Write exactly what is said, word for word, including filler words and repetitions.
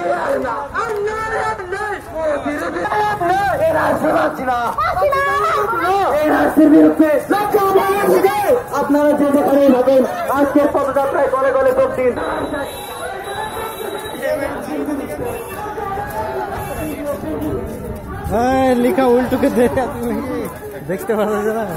আপনারা যে যেখানে থাকেন আজকের পদযাত্রায় গলে গলে যোগ দিন। হ্যাঁ লিখা উল্টোকে দেখে দেখতে পাওয়া যায় না।